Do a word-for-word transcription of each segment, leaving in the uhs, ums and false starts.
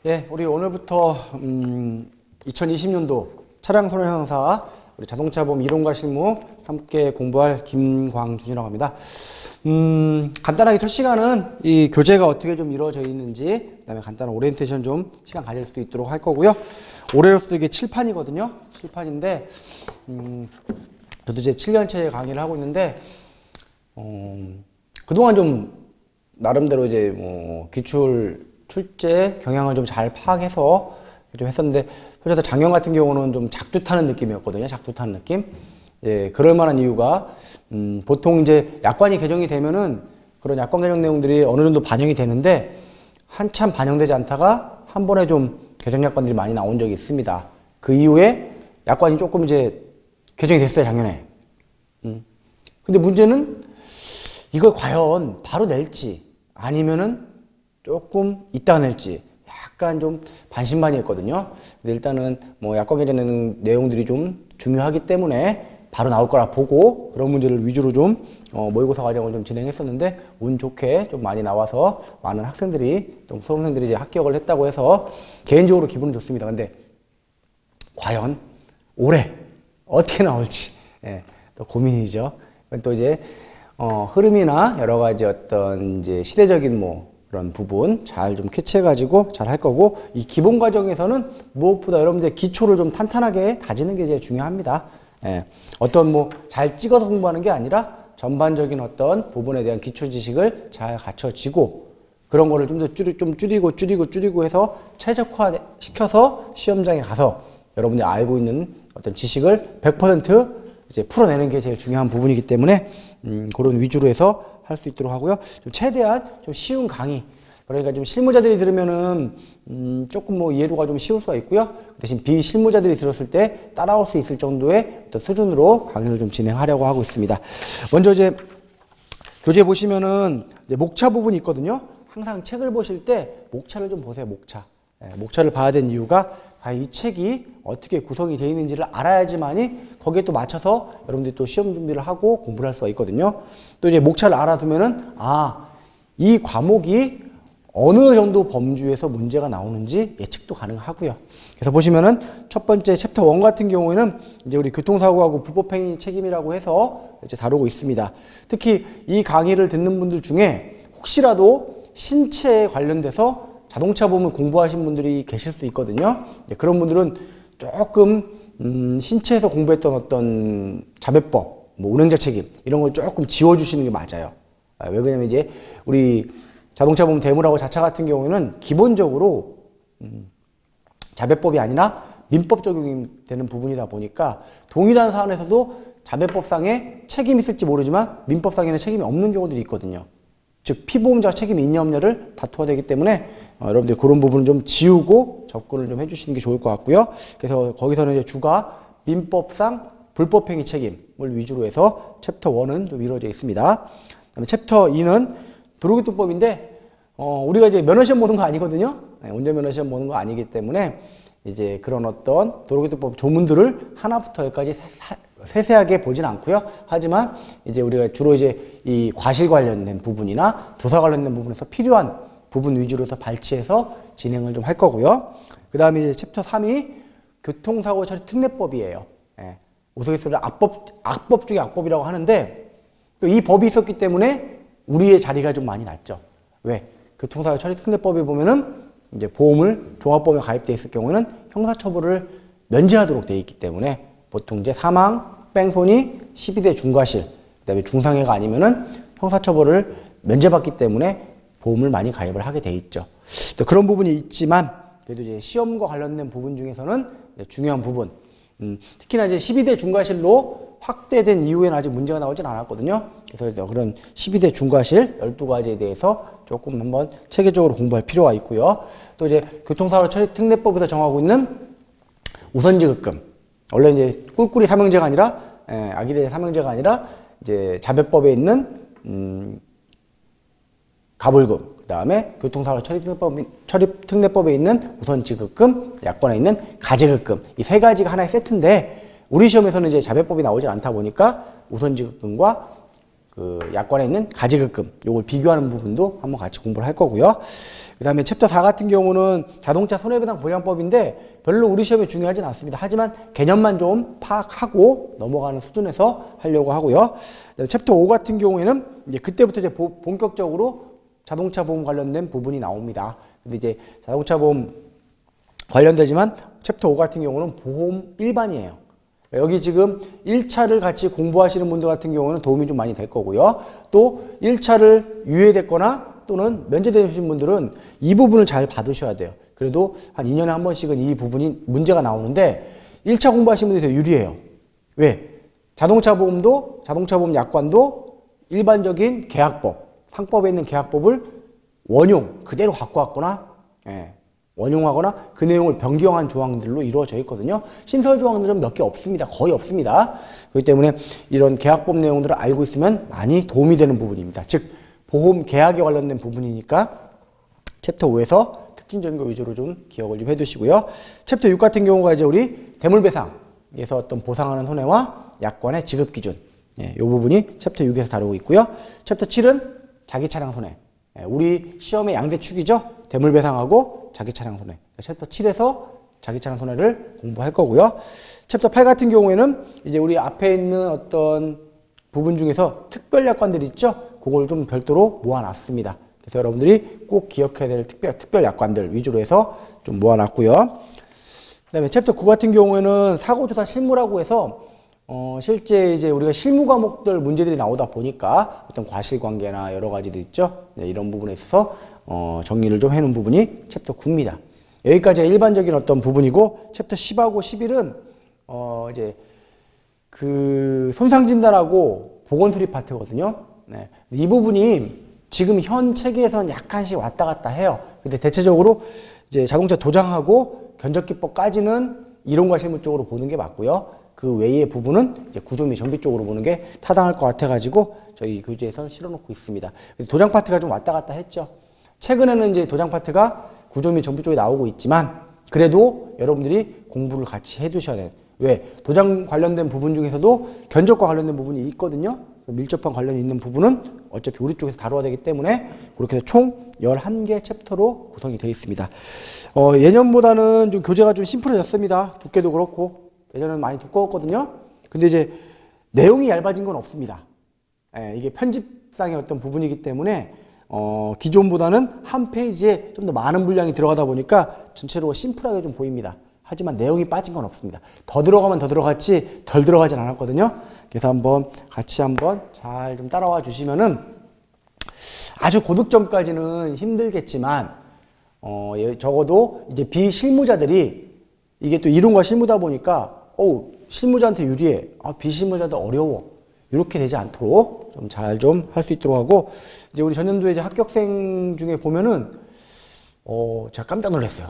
예, 우리 오늘부터 음, 이천이십 년도 차량 손해상사 우리 자동차보험 이론과 실무 함께 공부할 김광준이라고 합니다. 음, 간단하게 첫 시간은 이 교재가 어떻게 좀 이루어져 있는지, 그 다음에 간단한 오리엔테이션 좀 시간 가질 수도 있도록 할 거고요. 올해로서 이게 칠판이거든요. 칠판인데, 음, 저도 이제 칠 년째 강의를 하고 있는데, 어, 그동안 좀 나름대로 이제 뭐 기출 출제 경향을 좀 잘 파악해서 좀 했었는데, 솔직히 작년 같은 경우는 좀 작두 타는 느낌이었거든요. 작두 타는 느낌. 예, 그럴 만한 이유가, 음, 보통 이제 약관이 개정이 되면은 그런 약관 개정 내용들이 어느 정도 반영이 되는데, 한참 반영되지 않다가 한 번에 좀 개정 약관들이 많이 나온 적이 있습니다. 그 이후에 약관이 조금 이제 개정이 됐어요, 작년에. 음. 근데 문제는 이걸 과연 바로 낼지 아니면은 조금 이따 낼지 약간 좀 반신반의했거든요. 근데 일단은 뭐 약관 개정 내용들이 좀 중요하기 때문에 바로 나올 거라 보고 그런 문제를 위주로 좀 어, 모의고사 과정을 좀 진행했었는데, 운 좋게 좀 많이 나와서 많은 학생들이 또 수험생들이 이제 합격을 했다고 해서 개인적으로 기분은 좋습니다. 근데 과연 올해 어떻게 나올지 예, 또 고민이죠. 또 이제 어, 흐름이나 여러 가지 어떤 이제 시대적인 뭐 그런 부분 잘 좀 캐치해가지고 잘 할 거고, 이 기본 과정에서는 무엇보다 여러분들 기초를 좀 탄탄하게 다지는 게 제일 중요합니다. 예, 어떤 뭐 잘 찍어서 공부하는 게 아니라 전반적인 어떤 부분에 대한 기초 지식을 잘 갖춰지고, 그런 거를 좀 더 줄이, 좀 줄이고 줄이고 줄이고 해서 최적화 시켜서 시험장에 가서 여러분들이 알고 있는 어떤 지식을 백 퍼센트 이제 풀어내는 게 제일 중요한 부분이기 때문에 음, 그런 위주로 해서 할 수 있도록 하고요. 좀 최대한 좀 쉬운 강의, 그러니까 좀 실무자들이 들으면은 음, 조금 뭐 이해도가 좀 쉬울 수가 있고요. 대신 비실무자들이 들었을 때 따라올 수 있을 정도의 어떤 수준으로 강의를 좀 진행하려고 하고 있습니다. 먼저 이제 교재 보시면은 이제 목차 부분이 있거든요. 항상 책을 보실 때 목차를 좀 보세요. 목차. 예, 목차를 봐야 되는 이유가 과연 이 책이 어떻게 구성이 되어 있는지를 알아야지만이 거기에 또 맞춰서 여러분들이 또 시험 준비를 하고 공부를 할 수가 있거든요. 또 이제 목차를 알아두면은 아, 이 과목이 어느 정도 범주에서 문제가 나오는지 예측도 가능하고요. 그래서 보시면은 첫 번째 챕터 일 같은 경우에는 이제 우리 교통사고하고 불법행위 책임이라고 해서 이제 다루고 있습니다. 특히 이 강의를 듣는 분들 중에 혹시라도 신체에 관련돼서 자동차 보험을 공부하신 분들이 계실 수 있거든요. 그런 분들은 조금 음, 신체에서 공부했던 어떤 자배법, 뭐 운행자 책임 이런 걸 조금 지워주시는 게 맞아요. 왜 그러냐면 이제 우리 자동차 보험 대물하고 자차 같은 경우에는 기본적으로 음, 자배법이 아니라 민법 적용이 되는 부분이다 보니까 동일한 사안에서도 자배법상에 책임이 있을지 모르지만 민법상에는 책임이 없는 경우들이 있거든요. 즉 피보험자가 책임이 있냐 없냐를 다투어야 되기 때문에 어, 여러분들 그런 부분을 좀 지우고 접근을 좀 해주시는 게 좋을 것 같고요. 그래서 거기서는 이제 주가 민법상 불법행위 책임을 위주로 해서 챕터 일은 좀 이루어져 있습니다. 그다음에 챕터 이는 도로교통법인데 어, 우리가 이제 면허시험 보는 거 아니거든요. 네, 운전면허시험 보는 거 아니기 때문에 이제 그런 어떤 도로교통법 조문들을 하나부터 열까지 세세하게 보진 않고요. 하지만 이제 우리가 주로 이제 이 과실 관련된 부분이나 조사 관련된 부분에서 필요한 부분 위주로 해서 발췌해서 진행을 좀 할 거고요. 그 다음에 이제 챕터 삼이 교통사고 처리 특례법이에요. 예. 우스갯소리로 악법, 악법 중에 악법이라고 하는데 또 이 법이 있었기 때문에 우리의 자리가 좀 많이 났죠. 왜? 교통사고 처리 특례법에 보면은 이제 보험을 종합보험에 가입되어 있을 경우에는 형사처벌을 면제하도록 되어 있기 때문에 보통 이제 사망, 뺑소니, 십이 대 중과실, 그 다음에 중상해가 아니면은 형사처벌을 면제받기 때문에 보험을 많이 가입을 하게 돼 있죠. 또 그런 부분이 있지만 그래도 이제 시험과 관련된 부분 중에서는 중요한 부분, 음, 특히나 이제 십이 대 중과실로 확대된 이후에는 아직 문제가 나오진 않았거든요. 그래서 그런 십이 대 중과실 열두 가지에 대해서 조금 한번 체계적으로 공부할 필요가 있고요. 또 이제 교통사고 처리 특례법에서 정하고 있는 우선지급금, 원래 이제 꿀꿀이 삼형제가 아니라 에, 아기대 삼형제가 아니라 이제 자배법에 있는 음, 가불금, 그 다음에 교통사고 처리특례법, 처리특례법에 있는 우선지급금, 약관에 있는 가제급금, 이 세 가지가 하나의 세트인데 우리 시험에서는 이제 자배법이 나오지 않다 보니까 우선지급금과 그 약관에 있는 가지급금 요걸 비교하는 부분도 한번 같이 공부를 할 거고요. 그 다음에 챕터 사 같은 경우는 자동차 손해배상 보장법인데 별로 우리 시험에 중요하진 않습니다. 하지만 개념만 좀 파악하고 넘어가는 수준에서 하려고 하고요. 챕터 오 같은 경우에는 이제 그때부터 이제 보, 본격적으로 자동차 보험 관련된 부분이 나옵니다. 근데 이제 자동차 보험 관련되지만 챕터 오 같은 경우는 보험 일반이에요. 여기 지금 일 차를 같이 공부하시는 분들 같은 경우는 도움이 좀 많이 될 거고요. 또 일 차를 유예됐거나 또는 면제되신 분들은 이 부분을 잘 받으셔야 돼요. 그래도 한 이 년에 한 번씩은 이 부분이 문제가 나오는데 일 차 공부하시는 분들이 되게 유리해요. 왜? 자동차 보험도 자동차 보험 약관도 일반적인 계약법, 상법에 있는 계약법을 원용 그대로 갖고 왔거나 예, 원용하거나 그 내용을 변경한 조항들로 이루어져 있거든요. 신설 조항들은 몇 개 없습니다. 거의 없습니다. 그렇기 때문에 이런 계약법 내용들을 알고 있으면 많이 도움이 되는 부분입니다. 즉 보험 계약에 관련된 부분이니까 챕터 오에서 특징적인 거 위주로 좀 기억을 좀 해두시고요. 챕터 육 같은 경우가 이제 우리 대물배상에서 어떤 보상하는 손해와 약관의 지급 기준 예, 이 부분이 챕터 육에서 다루고 있고요. 챕터 칠은 자기 차량 손해. 예, 우리 시험의 양대축이죠. 대물배상하고 자기 차량 손해. 챕터 칠에서 자기 차량 손해를 공부할 거고요. 챕터 팔 같은 경우에는 이제 우리 앞에 있는 어떤 부분 중에서 특별 약관들이 있죠. 그걸 좀 별도로 모아놨습니다. 그래서 여러분들이 꼭 기억해야 될 특별, 특별 약관들 위주로 해서 좀 모아놨고요. 그 다음에 챕터 구 같은 경우에는 사고조사 실무라고 해서 어, 실제 이제 우리가 실무 과목들 문제들이 나오다 보니까 어떤 과실관계나 여러 가지들 있죠. 네, 이런 부분에 있어서 어, 정리를 좀 해놓은 부분이 챕터 구입니다. 여기까지가 일반적인 어떤 부분이고 챕터 십하고 십일은 어, 이제 그 손상진단하고 보건수립 파트거든요. 네, 이 부분이 지금 현 체계에서는 약간씩 왔다 갔다 해요. 근데 대체적으로 이제 자동차 도장하고 견적기법까지는 이론과 실무 쪽으로 보는 게 맞고요. 그 외의 부분은 이제 구조 및 정비 쪽으로 보는 게 타당할 것 같아가지고 저희 교재에서 실어놓고 있습니다. 도장 파트가 좀 왔다 갔다 했죠. 최근에는 이제 도장 파트가 구조 및 정비 쪽에 나오고 있지만 그래도 여러분들이 공부를 같이 해두셔야 돼요. 왜? 도장 관련된 부분 중에서도 견적과 관련된 부분이 있거든요. 밀접한 관련이 있는 부분은 어차피 우리 쪽에서 다뤄야 되기 때문에 그렇게 해서 총 열한 개 챕터로 구성이 되어 있습니다. 어, 예년보다는 좀 교재가 좀 심플해졌습니다. 두께도 그렇고 예전에는 많이 두꺼웠거든요. 근데 이제 내용이 얇아진 건 없습니다. 예, 이게 편집상의 어떤 부분이기 때문에 어, 기존보다는 한 페이지에 좀 더 많은 분량이 들어가다 보니까 전체로 심플하게 좀 보입니다. 하지만 내용이 빠진 건 없습니다. 더 들어가면 더 들어갔지 덜 들어가진 않았거든요. 그래서 한번 같이 한번 잘 좀 따라와 주시면은 아주 고득점까지는 힘들겠지만 어, 적어도 이제 비실무자들이 이게 또 이론과 실무다 보니까 어 실무자한테 유리해. 아, 비실무자도 어려워. 이렇게 되지 않도록 좀 잘 좀 할 수 있도록 하고 이제 우리 전년도에 이제 합격생 중에 보면은 어 제가 깜짝 놀랐어요.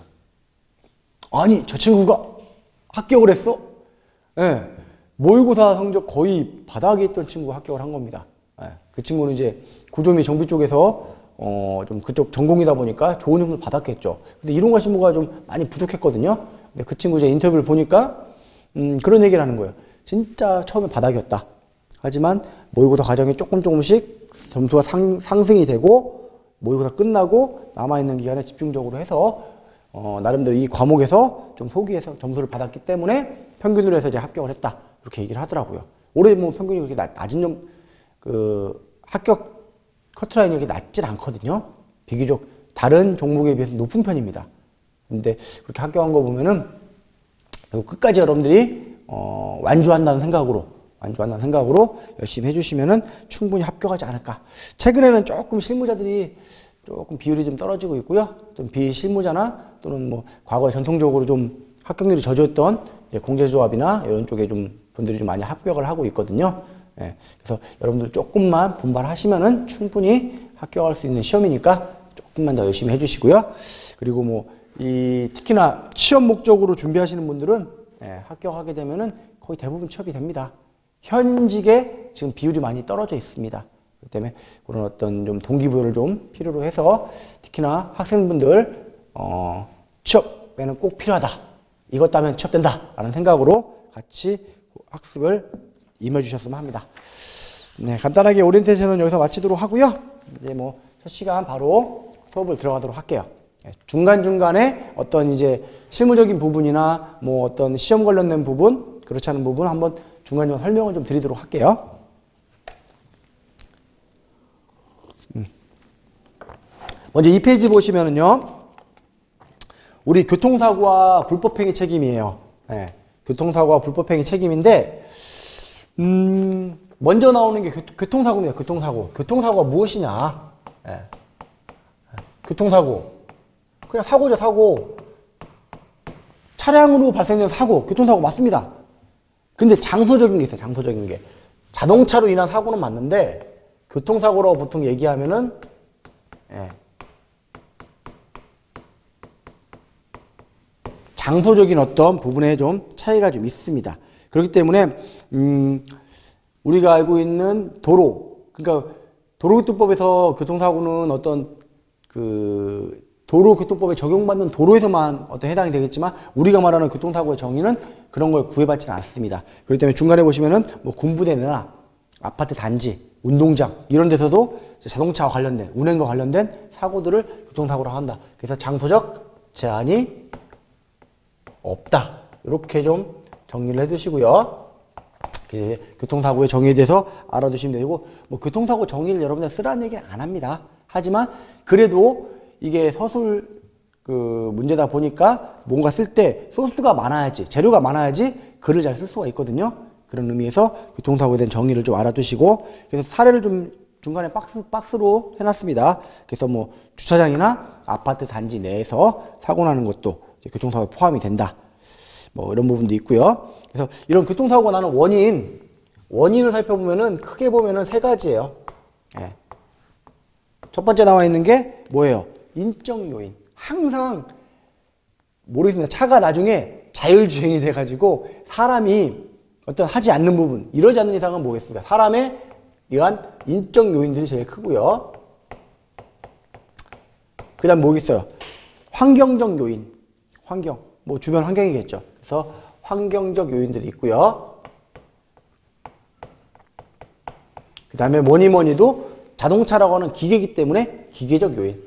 아니 저 친구가 합격을 했어? 예. 네. 모의고사 성적 거의 바닥에 있던 친구가 합격을 한 겁니다. 네. 그 친구는 이제 구조 및 정비 쪽에서 어 좀 그쪽 전공이다 보니까 좋은 점수를 받았겠죠. 근데 이론과 실무가 좀 많이 부족했거든요. 근데 그 친구 이제 인터뷰를 보니까 음 그런 얘기를 하는 거예요. 진짜 처음에 바닥이었다. 하지만 모의고사 과정에 조금 조금씩 점수가 상, 상승이 되고 모의고사 끝나고 남아있는 기간에 집중적으로 해서 어, 나름대로 이 과목에서 좀 소기해서 점수를 받았기 때문에 평균으로 해서 이제 합격을 했다. 이렇게 얘기를 하더라고요. 올해 뭐 평균이 그렇게 낮, 낮은 점, 그 합격 커트라인이 그렇게 낮진 않거든요. 비교적 다른 종목에 비해서 높은 편입니다. 근데 그렇게 합격한 거 보면은 끝까지 여러분들이 어, 완주한다는 생각으로 완주한다는 생각으로 열심히 해주시면은 충분히 합격하지 않을까. 최근에는 조금 실무자들이 조금 비율이 좀 떨어지고 있고요. 또 비실무자나 또는 뭐 과거에 전통적으로 좀 합격률이 저조했던 공제조합이나 이런 쪽에 좀 분들이 좀 많이 합격을 하고 있거든요. 예, 그래서 여러분들 조금만 분발하시면은 충분히 합격할 수 있는 시험이니까 조금만 더 열심히 해주시고요. 그리고 뭐 이 특히나 취업 목적으로 준비하시는 분들은 예, 합격하게 되면은 거의 대부분 취업이 됩니다. 현직에 지금 비율이 많이 떨어져 있습니다. 그렇기 때문에 그런 어떤 좀 동기부여를 좀 필요로 해서 특히나 학생분들 어, 취업에는 꼭 필요하다. 이것 따면 취업된다. 라는 생각으로 같이 학습을 임해 주셨으면 합니다. 네, 간단하게 오리엔테이션은 여기서 마치도록 하고요. 이제 뭐 첫 시간 바로 수업을 들어가도록 할게요. 네, 중간중간에 어떤 이제 실무적인 부분이나 뭐 어떤 시험 관련된 부분, 그렇지 않은 부분 한번 중간중간 설명을 좀 드리도록 할게요. 음. 먼저 이 페이지 보시면은요. 우리 교통사고와 불법행위 책임이에요. 네, 교통사고와 불법행위 책임인데 음, 먼저 나오는 게 교, 교통사고입니다. 교통사고. 교통사고가 무엇이냐? 네. 교통사고. 그냥 사고죠, 사고. 차량으로 발생된 사고, 교통사고 맞습니다. 근데 장소적인 게 있어요, 장소적인 게. 자동차로 인한 사고는 맞는데, 교통사고라고 보통 얘기하면은, 예. 장소적인 어떤 부분에 좀 차이가 좀 있습니다. 그렇기 때문에, 음, 우리가 알고 있는 도로, 그러니까 도로교통법에서 교통사고는 어떤 그 도로교통법에 적용받는 도로에서만 어떤 해당이 되겠지만 우리가 말하는 교통사고의 정의는 그런 걸 구애받지는 않습니다. 그렇기 때문에 중간에 보시면은 뭐 군부대 내나 아파트 단지, 운동장 이런 데서도 자동차와 관련된 운행과 관련된 사고들을 교통사고로 한다. 그래서 장소적 제한이 없다. 이렇게 좀 정리를 해두시고요. 교통사고의 정의에 대해서 알아두시면 되고 뭐 교통사고 정의를 여러분들 쓰라는 얘기는 안 합니다. 하지만 그래도 이게 서술 그 문제다 보니까 뭔가 쓸 때 소스가 많아야지 재료가 많아야지 글을 잘 쓸 수가 있거든요. 그런 의미에서 교통사고에 대한 정의를 좀 알아두시고 그래서 사례를 좀 중간에 박스, 박스로 해놨습니다. 그래서 뭐 주차장이나 아파트 단지 내에서 사고 나는 것도 교통사고에 포함이 된다. 뭐 이런 부분도 있고요. 그래서 이런 교통사고가 나는 원인, 원인을 살펴보면은 크게 보면은 세 가지예요. 예. 첫 번째 나와 있는 게 뭐예요? 인적 요인. 항상 모르겠습니다. 차가 나중에 자율주행이 돼가지고 사람이 어떤 하지 않는 부분, 이러지 않는 이상은 뭐겠습니까? 사람의 이러한 인적 요인들이 제일 크고요. 그 다음 뭐겠어요? 환경적 요인. 환경. 뭐 주변 환경이겠죠. 그래서 환경적 요인들이 있고요. 그 다음에 뭐니 뭐니도 자동차라고 하는 기계이기 때문에 기계적 요인.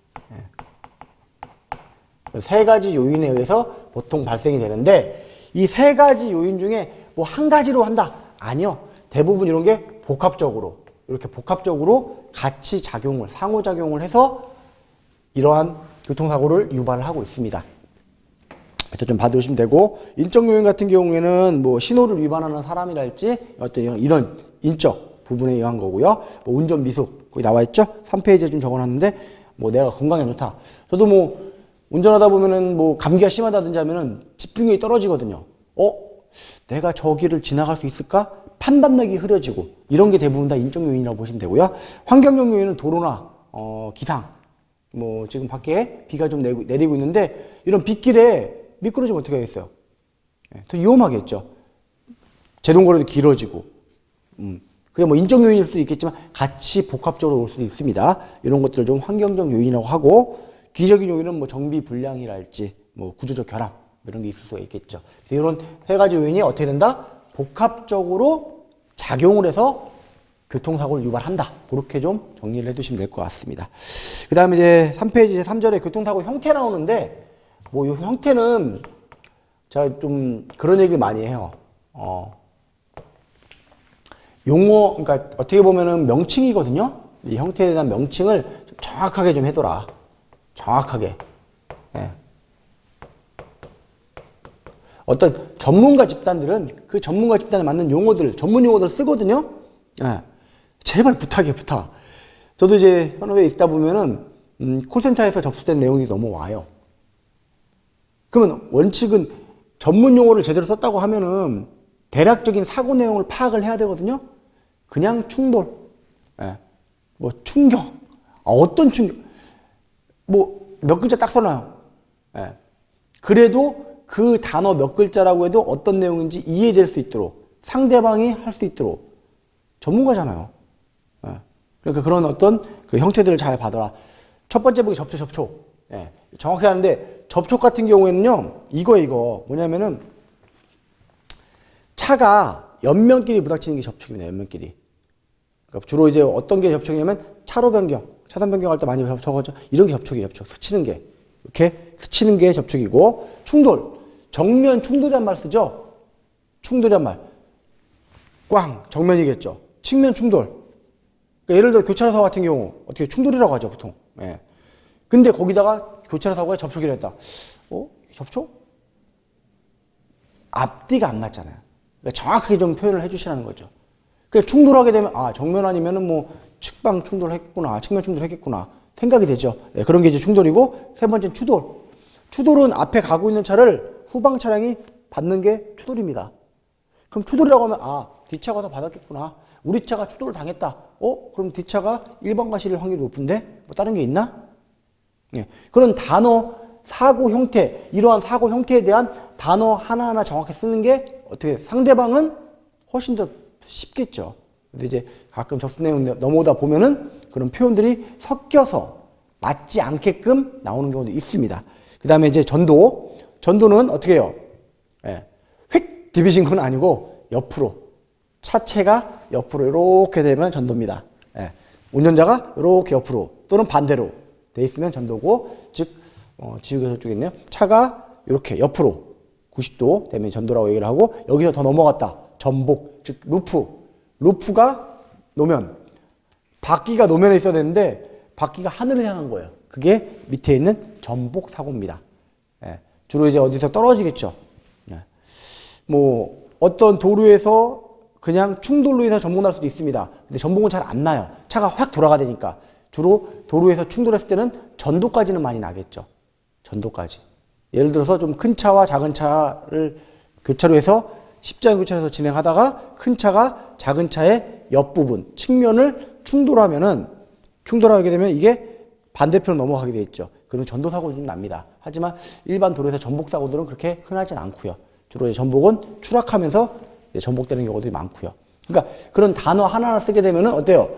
세 가지 요인에 의해서 보통 발생이 되는데 이 세 가지 요인 중에 뭐 한 가지로 한다? 아니요. 대부분 이런 게 복합적으로 이렇게 복합적으로 같이 작용을 상호작용을 해서 이러한 교통사고를 유발을 하고 있습니다. 그래서 좀 봐두시면 되고 인적 요인 같은 경우에는 뭐 신호를 위반하는 사람이랄지 어떤 이런, 이런 인적 부분에 의한 거고요. 뭐 운전 미숙 거기 나와 있죠. 삼 페이지에 좀 적어놨는데 뭐 내가 건강에 좋다. 저도 뭐 운전하다 보면은 뭐 감기가 심하다든지 하면은 집중력이 떨어지거든요. 어? 내가 저 길을 지나갈 수 있을까? 판단력이 흐려지고 이런 게 대부분 다 인적 요인이라고 보시면 되고요. 환경적 요인은 도로나 어, 기상 뭐 지금 밖에 비가 좀 내리고, 내리고 있는데 이런 빗길에 미끄러지면 어떻게 하겠어요? 예, 더 위험하겠죠. 제동거리도 길어지고 음. 그게 뭐 인적 요인일 수도 있겠지만 같이 복합적으로 올 수도 있습니다. 이런 것들을 좀 환경적 요인이라고 하고 기적인 요인은 뭐 정비 불량이랄지 뭐 구조적 결함 이런 게 있을 수가 있겠죠. 이런 세 가지 요인이 어떻게 된다? 복합적으로 작용을 해서 교통사고를 유발한다. 그렇게 좀 정리를 해두시면 될 것 같습니다. 그 다음에 이제 삼 페이지 삼 절에 교통사고 형태 나오는데 뭐 이 형태는 제가 좀 그런 얘기를 많이 해요. 어. 용어, 그러니까 어떻게 보면은 명칭이거든요. 이 형태에 대한 명칭을 좀 정확하게 좀 해둬라. 정확하게. 예. 어떤 전문가 집단들은 그 전문가 집단에 맞는 용어들, 전문 용어들을 쓰거든요. 예. 제발 부탁해, 부탁. 저도 이제 현업에 있다 보면은, 음, 콜센터에서 접수된 내용이 넘어와요. 그러면 원칙은 전문 용어를 제대로 썼다고 하면은 대략적인 사고 내용을 파악을 해야 되거든요. 그냥 충돌, 예. 뭐 충격, 아, 어떤 충격, 뭐 몇 글자 딱 써놔요. 예. 그래도 그 단어 몇 글자라고 해도 어떤 내용인지 이해될 수 있도록 상대방이 할 수 있도록 전문가잖아요. 예. 그러니까 그런 어떤 그 형태들을 잘 봐둬라. 첫 번째 보기 접촉, 접촉. 예. 정확히 하는데 접촉 같은 경우에는요, 이거 이거 뭐냐면은 차가 옆면끼리 부닥치는 게 접촉입니다. 옆면끼리. 그러니까 주로 이제 어떤 게 접촉이냐면 차로 변경, 차선 변경할 때 많이 접촉하죠. 이런 게 접촉이에요. 접촉. 스치는 게. 이렇게 스치는 게 접촉이고 충돌. 정면 충돌이란 말 쓰죠. 충돌이란 말. 꽝. 정면이겠죠. 측면 충돌. 그러니까 예를 들어 교차로 사고 같은 경우 어떻게 충돌이라고 하죠. 보통. 예. 근데 거기다가 교차로 사고에 접촉이라 했다. 어? 접촉? 앞뒤가 안 맞잖아요. 그러니까 정확하게 좀 표현을 해주시라는 거죠. 그러니까 충돌하게 되면 아 정면 아니면은 뭐 측방 충돌했겠구나, 측면 충돌했겠구나 생각이 되죠. 네, 그런 게 이제 충돌이고 세 번째는 추돌. 추돌은 앞에 가고 있는 차를 후방 차량이 받는 게 추돌입니다. 그럼 추돌이라고 하면 아 뒷차가 더 받았겠구나. 우리 차가 추돌을 당했다. 어? 그럼 뒷차가 일 번 가실 확률이 높은데 뭐 다른 게 있나? 네, 그런 단어 사고 형태, 이러한 사고 형태에 대한 단어 하나하나 정확히 쓰는 게 어떻게 상대방은 훨씬 더 쉽겠죠. 근데 이제 가끔 접수 내용 넘어오다 보면은 그런 표현들이 섞여서 맞지 않게끔 나오는 경우도 있습니다. 그 다음에 이제 전도. 전도는 어떻게 해요? 예, 휙 디비신 건 아니고 옆으로. 차체가 옆으로 이렇게 되면 전도입니다. 예, 운전자가 이렇게 옆으로 또는 반대로 돼 있으면 전도고, 즉 어, 지우개 저쪽에 있네요. 차가 이렇게 옆으로 구십 도 되면 전도라고 얘기를 하고, 여기서 더 넘어갔다. 전복, 즉 루프. 루프가 노면, 바퀴가 노면에 있어야 되는데 바퀴가 하늘을 향한 거예요. 그게 밑에 있는 전복 사고입니다. 예, 주로 이제 어디서 떨어지겠죠. 예, 뭐 어떤 도로에서 그냥 충돌로 인해서 전복 날 수도 있습니다. 근데 전복은 잘 안 나요. 차가 확 돌아가되니까. 주로 도로에서 충돌했을 때는 전도까지는 많이 나겠죠. 전도까지. 예를 들어서 좀 큰 차와 작은 차를 교차로에서 십자인 교차로에서 진행하다가 큰 차가 작은 차의 옆부분, 측면을 충돌하면은, 충돌하게 되면 이게 반대편으로 넘어가게 돼 있죠. 그러면 전도사고는 좀 납니다. 하지만 일반 도로에서 전복사고들은 그렇게 흔하진 않고요. 주로 이제 전복은 추락하면서 이제 전복되는 경우들이 많고요. 그러니까 그런 단어 하나하나 쓰게 되면은 어때요?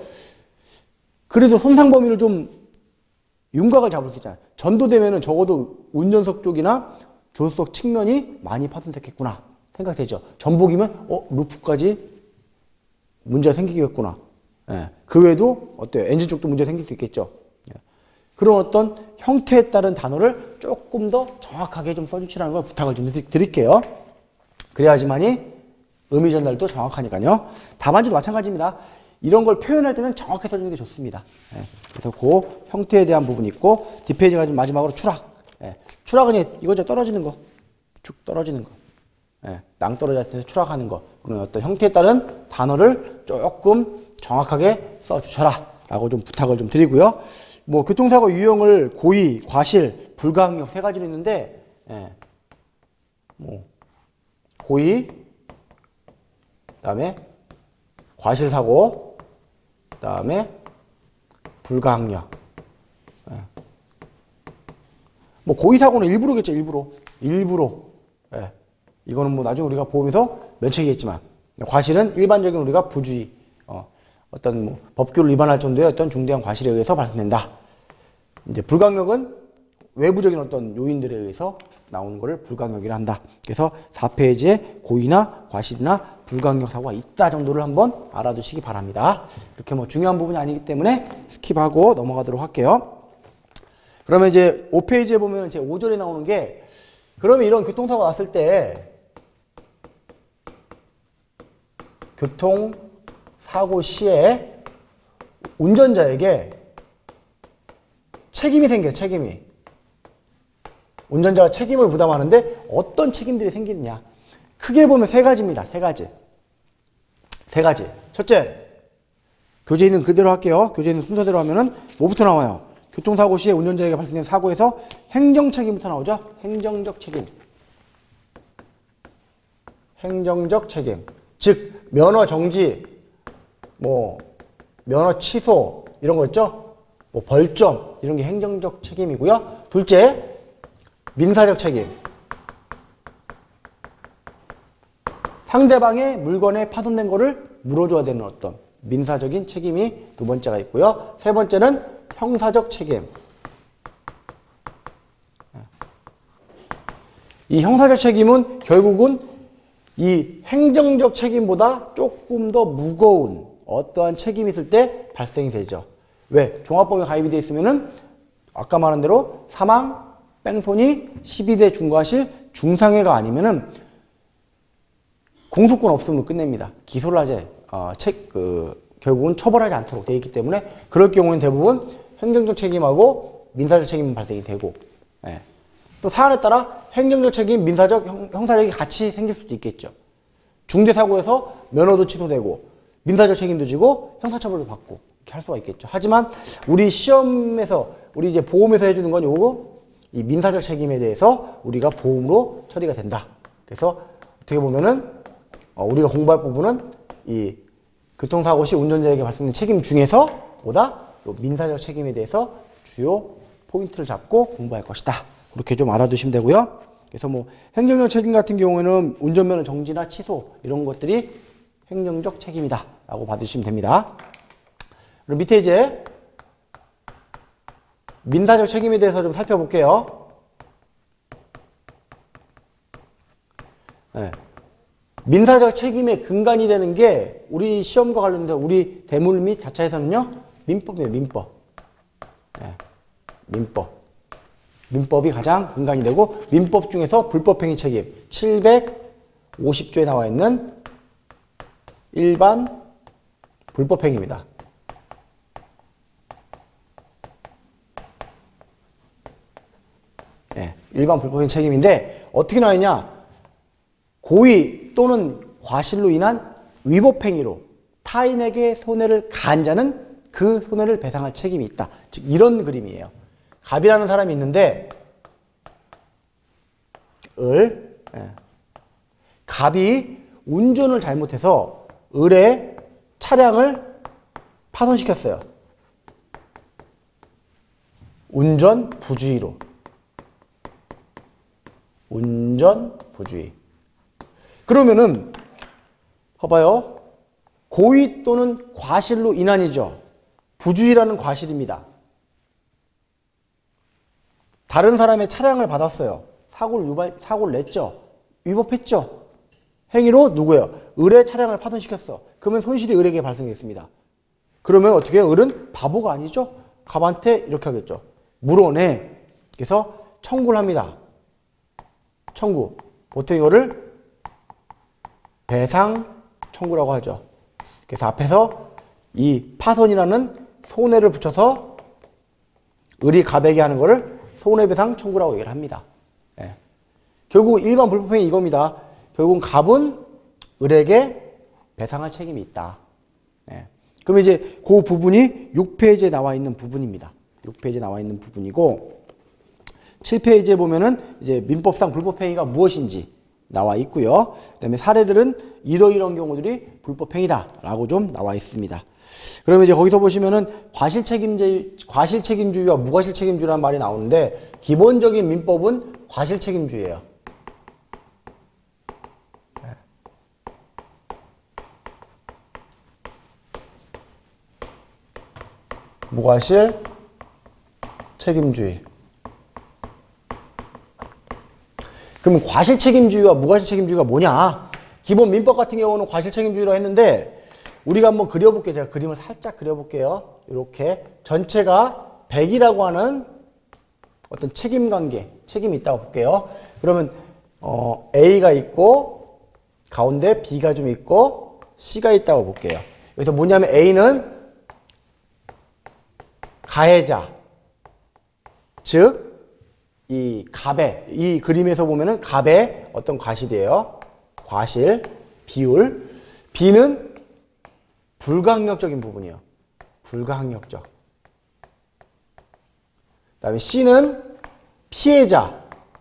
그래도 손상 범위를 좀 윤곽을 잡을 수 있잖아요. 전도되면은 적어도 운전석 쪽이나 조수석 측면이 많이 파손됐겠구나 생각되죠. 전복이면 어 루프까지 문제가 생기겠구나. 예. 그 외에도 어때요? 엔진 쪽도 문제가 생길 수 있겠죠. 예. 그런 어떤 형태에 따른 단어를 조금 더 정확하게 좀 써주시라는 걸 부탁을 좀 드릴게요. 그래야지만이 의미 전달도 정확하니까요. 답안지도 마찬가지입니다. 이런 걸 표현할 때는 정확히 써주는 게 좋습니다. 예. 그래서 그 형태에 대한 부분이 있고, 뒷페이지가 마지막으로 추락. 예. 추락은 이거죠. 떨어지는 거. 쭉 떨어지는 거. 예. 낭떠러지할 때 추락하는 거. 그런 어떤 형태에 따른 단어를 조금 정확하게 써주셔라 라고 좀 부탁을 좀 드리고요. 뭐 교통사고 유형을 고의, 과실, 불가항력 세 가지로 있는데, 예. 뭐 고의, 그다음에 과실사고, 그다음에 불가항력. 예. 뭐 고의사고는 일부러겠죠. 일부러. 일부러. 예. 이거는 뭐 나중에 우리가 보면서 면책이겠지만, 과실은 일반적인 우리가 부주의, 어, 어떤 뭐 법규를 위반할 정도의 어떤 중대한 과실에 의해서 발생된다. 이제 불가항력은 외부적인 어떤 요인들에 의해서 나오는 것을 불가항력이라 한다. 그래서 사 페이지에 고의나 과실이나 불가항력 사고가 있다 정도를 한번 알아두시기 바랍니다. 이렇게 뭐 중요한 부분이 아니기 때문에 스킵하고 넘어가도록 할게요. 그러면 이제 오 페이지에 보면 제 오 절에 나오는 게, 그러면 이런 교통사고가 났을 때 교통사고 시에 운전자에게 책임이 생겨요. 책임이. 운전자가 책임을 부담하는데 어떤 책임들이 생기느냐. 크게 보면 세 가지입니다. 세 가지. 세 가지. 첫째, 교재 있는 그대로 할게요. 교재 있는 순서대로 하면은 뭐부터 나와요? 교통사고 시에 운전자에게 발생된 사고에서 행정책임부터 나오죠. 행정적 책임. 행정적 책임. 즉 면허 정지, 뭐 면허 취소 이런 거 있죠. 뭐 벌점 이런 게 행정적 책임이고요. 둘째, 민사적 책임. 상대방의 물건에 파손된 거를 물어줘야 되는 어떤 민사적인 책임이 두 번째가 있고요. 세 번째는 형사적 책임. 이 형사적 책임은 결국은 이 행정적 책임보다 조금 더 무거운 어떠한 책임이 있을 때 발생이 되죠. 왜? 종합보험에 가입이 되어 있으면은 아까 말한 대로 사망, 뺑소니, 십이 대 중과실, 중상해가 아니면은 공소권 없으면 끝냅니다. 기소를 하지, 어, 책, 그, 결국은 처벌하지 않도록 되어 있기 때문에 그럴 경우는 대부분 행정적 책임하고 민사적 책임은 발생이 되고, 예. 또 사안에 따라 행정적 책임, 민사적, 형, 형사적이 같이 생길 수도 있겠죠. 중대사고에서 면허도 취소되고 민사적 책임도 지고 형사처벌도 받고 이렇게 할 수가 있겠죠. 하지만 우리 시험에서 우리 이제 보험에서 해주는 건 요거 이 민사적 책임에 대해서 우리가 보험으로 처리가 된다. 그래서 어떻게 보면은 어, 우리가 공부할 부분은 이 교통사고 시 운전자에게 발생된 책임 중에서 보다 민사적 책임에 대해서 주요 포인트를 잡고 공부할 것이다. 그렇게 좀 알아두시면 되고요. 그래서 뭐 행정적 책임 같은 경우에는 운전면허 정지나 취소 이런 것들이 행정적 책임이다 라고 봐주시면 됩니다. 그럼 밑에 이제 민사적 책임에 대해서 좀 살펴볼게요. 네. 민사적 책임의 근간이 되는 게 우리 시험과 관련돼서 우리 대물 및 자차에서는요 민법이에요. 민법. 네. 민법. 민법이 가장 근간이 되고 민법 중에서 불법행위 책임 칠백오십 조에 나와 있는 일반 불법행위입니다. 네, 일반 불법행위 책임인데 어떻게 나와 있냐? 고의 또는 과실로 인한 위법행위로 타인에게 손해를 가한 자는 그 손해를 배상할 책임이 있다. 즉 이런 그림이에요. 갑이라는 사람이 있는데 을 예. 갑이 운전을 잘못해서 을의 차량을 파손시켰어요. 운전 부주의로. 운전 부주의. 그러면은 봐봐요. 고의 또는 과실로 인한이죠. 부주의라는 과실입니다. 다른 사람의 차량을 받았어요. 사고를 유발, 사고를 냈죠. 위법했죠. 행위로 누구예요? 을의 차량을 파손시켰어. 그러면 손실이 을에게 발생했습니다. 그러면 어떻게 해요? 을은 바보가 아니죠. 갑한테 이렇게 하겠죠. 물어내. 그래서 청구를 합니다. 청구. 보통 이거를 배상 청구라고 하죠. 그래서 앞에서 이 파손이라는 손해를 붙여서 을이 갑에게 하는 거를 손해배상 청구라고 얘기를 합니다. 예. 결국 일반 불법행위 이겁니다. 결국 갑은 을에게 배상할 책임이 있다. 예. 그럼 이제 그 부분이 육 페이지에 나와 있는 부분입니다. 육 페이지에 나와 있는 부분이고 칠 페이지에 보면은 이제 민법상 불법행위가 무엇인지 나와 있고요. 그다음에 사례들은 이러이러한 경우들이 불법행위다라고 좀 나와 있습니다. 그러면 이제 거기서 보시면은 과실책임주의, 과실책임주의와 무과실책임주의라는 말이 나오는데 기본적인 민법은 과실책임주의예요. 무과실 책임주의. 그러면 과실책임주의와 무과실책임주의가 뭐냐? 기본 민법 같은 경우는 과실책임주의라고 했는데 우리가 한번 그려볼게요. 제가 그림을 살짝 그려볼게요. 이렇게 전체가 백이라고 하는 어떤 책임관계, 책임이 있다고 볼게요. 그러면 어, A가 있고 가운데 B가 좀 있고 C가 있다고 볼게요. 여기서 뭐냐면 A는 가해자, 즉 이 갑의, 이 그림에서 보면은 갑의 어떤 과실이에요. 과실, 비율. B는 불가항력적인 부분이에요. 불가항력적. 그 다음에 C는 피해자.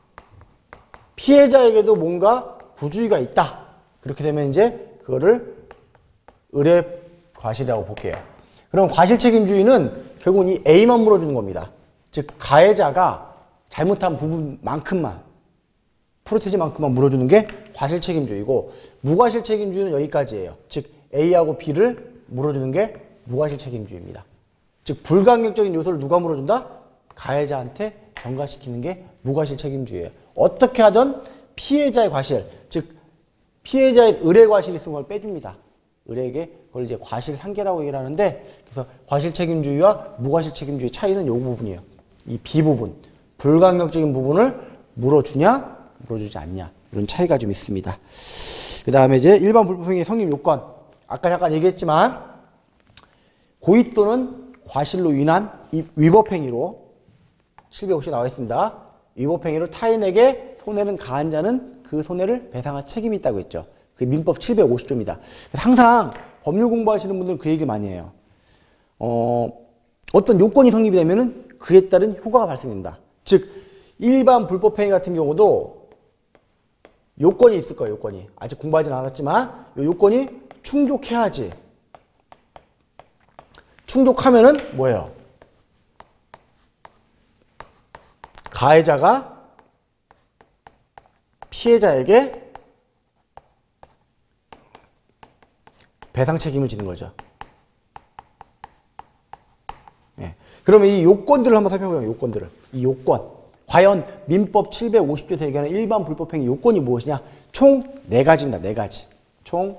피해자에게도 뭔가 부주의가 있다. 그렇게 되면 이제 그거를 을의 과실이라고 볼게요. 그럼 과실책임주의는 결국은 이 A만 물어주는 겁니다. 즉 가해자가 잘못한 부분만큼만, 프로테지만큼만 물어주는 게 과실책임주의고 무과실책임주의는 여기까지예요. 즉 A하고 B를 물어주는 게 무과실책임주의입니다. 즉 불가항력적인 요소를 누가 물어준다? 가해자한테 전가시키는 게 무과실책임주의예요. 어떻게 하든 피해자의 과실, 즉 피해자의 을의 과실이 있는 걸 빼줍니다. 을에게 그걸 이제 과실상계라고 얘기를 하는데, 그래서 과실책임주의와 무과실책임주의 차이는 이 부분이에요. 이 B 부분, 불가항력적인 부분을 물어주냐 물어주지 않냐, 이런 차이가 좀 있습니다. 그 다음에 이제 일반 불법행위의 성립 요건, 아까 잠깐 얘기했지만 고의 또는 과실로 인한 위법행위로 칠백오십에 나와 있습니다. 위법행위로 타인에게 손해를 가한 자는 그 손해를 배상할 책임이 있다고 했죠. 그게 민법 칠백오십 조입니다. 항상 법률 공부하시는 분들은 그 얘기 많이 해요. 어, 어떤 요건이 성립이 되면은 그에 따른 효과가 발생된다. 즉, 일반 불법행위 같은 경우도 요건이 있을 거예요, 요건이. 아직 공부하진 않았지만, 요 요건이 충족해야지. 충족하면은 뭐예요? 가해자가 피해자에게 배상 책임을 지는 거죠. 예. 그러면 이 요건들을 한번 살펴보면 요건들을. 이 요건. 과연 민법 칠백오십 조에서 얘기하는 일반 불법행위 요건이 무엇이냐? 총 네 가지입니다. 네 가지. 총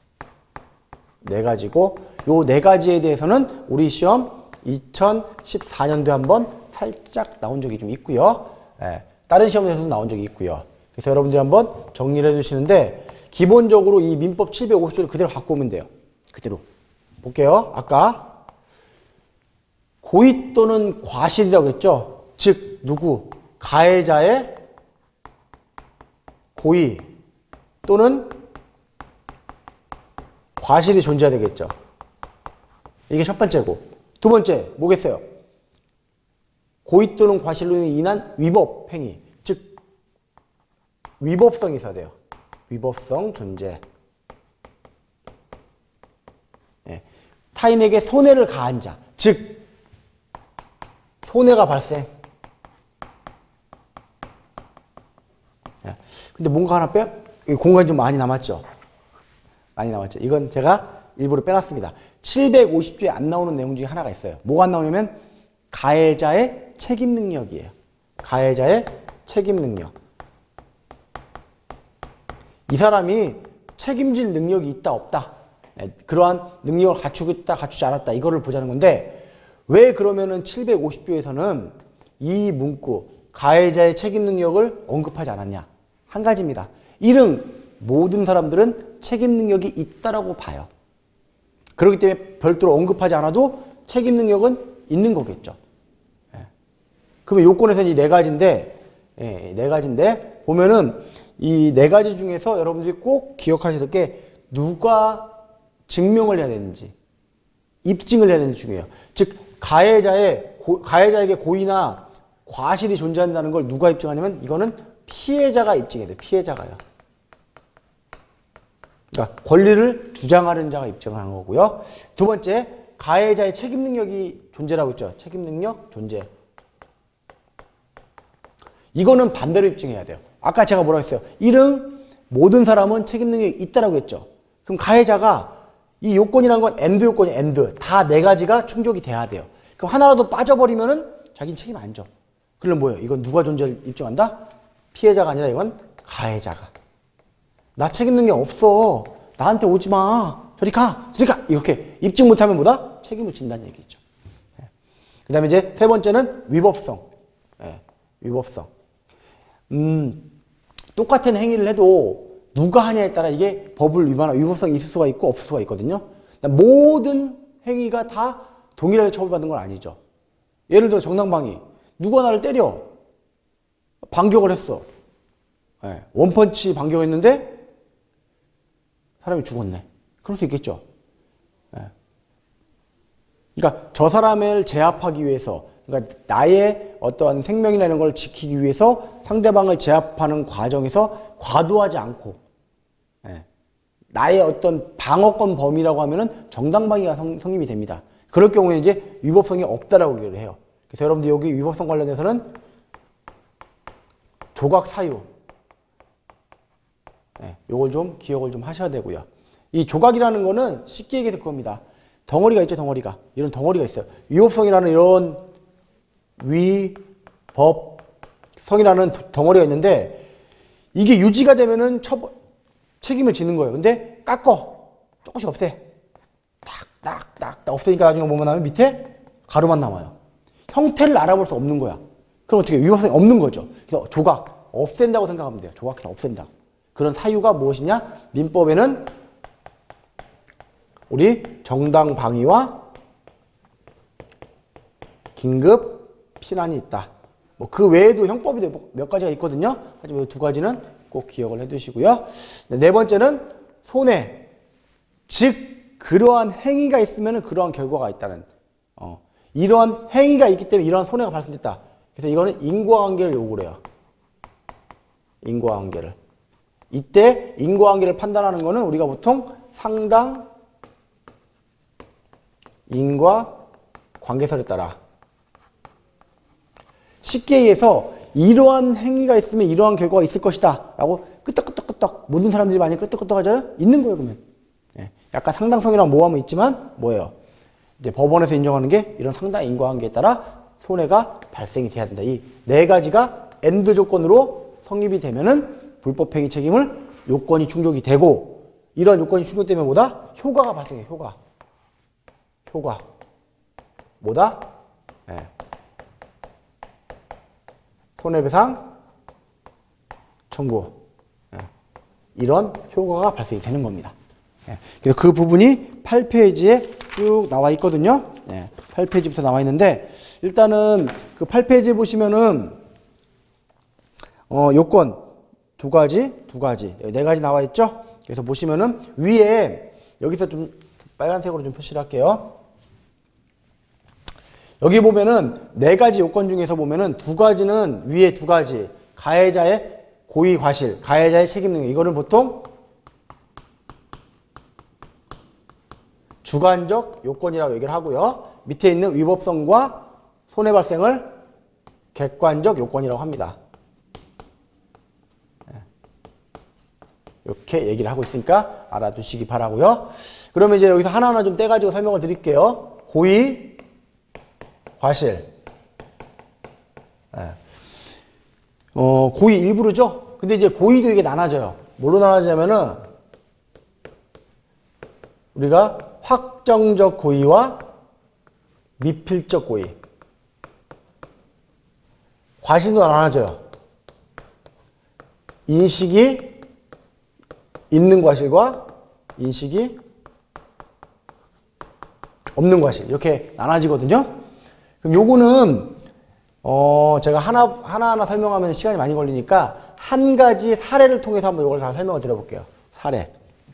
네 가지고, 요 네 가지에 대해서는 우리 시험 이천십사 년도에 한번 살짝 나온 적이 좀 있고요. 예. 다른 시험에서도 나온 적이 있고요. 그래서 여러분들이 한번 정리를 해주시는데, 기본적으로 이 민법 칠백오십 조를 그대로 갖고 오면 돼요. 그대로. 볼게요. 아까 고의 또는 과실이라고 했죠. 즉 누구? 가해자의 고의 또는 과실이 존재해야 되겠죠. 이게 첫 번째고. 두 번째 뭐겠어요? 고의 또는 과실로 인한 위법 행위. 즉 위법성이 있어야 돼요. 위법성 존재. 예. 타인에게 손해를 가한 자. 즉 손해가 발생. 예. 근데 뭔가 하나 빼? 공간이 좀 많이 남았죠? 많이 남았죠? 이건 제가 일부러 빼놨습니다. 칠백오십 조에 안 나오는 내용 중에 하나가 있어요. 뭐가 안 나오냐면 가해자의 책임 능력이에요. 가해자의 책임 능력. 이 사람이 책임질 능력이 있다 없다, 그러한 능력을 갖추고 있다 갖추지 않았다, 이거를 보자는 건데, 왜 그러면은 칠백오십 조에서는 이 문구 가해자의 책임 능력을 언급하지 않았냐? 한 가지입니다. 이는 모든 사람들은 책임 능력이 있다라고 봐요. 그렇기 때문에 별도로 언급하지 않아도 책임 능력은 있는 거겠죠. 예. 그러면 요건에서는 이 네 가지인데, 예, 네 가지인데 보면은 이 네 가지 중에서 여러분들이 꼭 기억하셔야 될 게, 누가 증명을 해야 되는지, 입증을 해야 되는지 중요해요. 즉 가해자의 고, 가해자에게 고의나 과실이 존재한다는 걸 누가 입증하냐면 이거는 피해자가 입증해야 돼요. 피해자가요. 그러니까 권리를 주장하는 자가 입증하는 거고요. 두 번째, 가해자의 책임 능력이 존재라고 했죠. 책임 능력 존재. 이거는 반대로 입증해야 돼요. 아까 제가 뭐라고 했어요? 일은 모든 사람은 책임 능력이 있다라고 했죠. 그럼 가해자가 이 요건이란 건 엔드 요건이 엔드. 다 네 가지가 충족이 돼야 돼요. 그럼 하나라도 빠져버리면은 자기는 책임 안 져. 그럼 뭐예요? 이건 누가 존재를 입증한다? 피해자가 아니라 이건 가해자가. 나 책임 능력 없어. 나한테 오지 마. 저리 가. 저리 가. 이렇게 입증 못하면 뭐다? 책임을 진다는 얘기죠. 네. 그 다음에 이제 세 번째는 위법성. 네. 위법성. 음, 똑같은 행위를 해도 누가 하냐에 따라 이게 법을 위반한 위법성이 있을 수가 있고 없을 수가 있거든요. 모든 행위가 다 동일하게 처벌받는 건 아니죠. 예를 들어 정당방위. 누가 나를 때려. 반격을 했어. 네. 원펀치 반격했는데 사람이 죽었네. 그럴 수 있겠죠. 네. 그러니까 저 사람을 제압하기 위해서, 그러니까 나의 어떠한 생명이나 이런 걸 지키기 위해서 상대방을 제압하는 과정에서 과도하지 않고, 예, 나의 어떤 방어권 범위라고 하면은 정당방위가 성, 성립이 됩니다. 그럴 경우에 이제 위법성이 없다라고 얘기를 해요. 그래서 여러분들 여기 위법성 관련해서는 조각 사유, 예, 요걸 좀 기억을 좀 하셔야 되고요. 이 조각이라는 거는 쉽게 얘기해서 그겁니다. 덩어리가 있죠, 덩어리가. 이런 덩어리가 있어요. 위법성이라는 이런 위법성이라는 덩어리가 있는데, 이게 유지가 되면은 처벌, 책임을 지는 거예요. 근데 깎어. 조금씩 없애. 딱, 딱, 딱, 딱 없애니까 나중에 뭐만 남으면 밑에 가로만 남아요. 형태를 알아볼 수 없는 거야. 그럼 어떻게 위법성이 없는 거죠. 그래서 조각, 없앤다고 생각하면 돼요. 조각해서 없앤다. 그런 사유가 무엇이냐? 민법에는 우리 정당방위와 긴급 피난이 있다. 뭐 그 외에도 형법이 몇 가지가 있거든요. 하지만 이 두 가지는 꼭 기억을 해두시고요. 네 번째는 손해. 즉 그러한 행위가 있으면 그러한 결과가 있다는. 어, 이러한 행위가 있기 때문에 이러한 손해가 발생됐다. 그래서 이거는 인과관계를 요구를 해요. 인과관계를. 이때 인과관계를 판단하는 거는 우리가 보통 상당 인과관계설에 따라. 쉽게 얘기해서 이러한 행위가 있으면 이러한 결과가 있을 것이다 라고 끄떡끄떡끄떡 모든 사람들이 많이 끄떡끄떡 하잖아요. 있는 거예요. 그러면 예. 약간 상당성이랑 모함은 있지만 뭐예요? 이제 법원에서 인정하는 게 이런 상당 인과관계에 따라 손해가 발생이 돼야 된다. 이 네 가지가 엔드 조건으로 성립이 되면은 불법행위 책임을 요건이 충족이 되고, 이런 요건이 충족되면 뭐다? 효과가 발생해. 효과. 효과. 뭐다? 예. 손해배상 청구. 예. 이런 효과가 발생이 되는 겁니다. 예. 그래서 그 부분이 팔 페이지에 쭉 나와 있거든요. 예. 팔 페이지부터 나와 있는데, 일단은 그 팔 페이지에 보시면은 어, 요건 두 가지, 두 가지, 네 가지 나와 있죠. 그래서 보시면은 위에 여기서 좀 빨간색으로 좀 표시를 할게요. 여기 보면은 네 가지 요건 중에서 보면은 두 가지는 위에 두 가지, 가해자의 고의 과실, 가해자의 책임 능력, 이거를 보통 주관적 요건이라고 얘기를 하고요. 밑에 있는 위법성과 손해 발생을 객관적 요건이라고 합니다. 이렇게 얘기를 하고 있으니까 알아두시기 바라고요. 그러면 이제 여기서 하나하나 좀 떼가지고 설명을 드릴게요. 고의 과실. 어, 고의 일부르죠? 근데 이제 고의도 이게 나눠져요. 뭘로 나눠지냐면은 우리가 확정적 고의와 미필적 고의. 과실도 나눠져요. 인식이 있는 과실과 인식이 없는 과실, 이렇게 나눠지거든요. 그럼 요거는 어 제가 하나 하나하나 설명하면 시간이 많이 걸리니까 한 가지 사례를 통해서 한번 이걸 다 설명을 드려볼게요. 사례.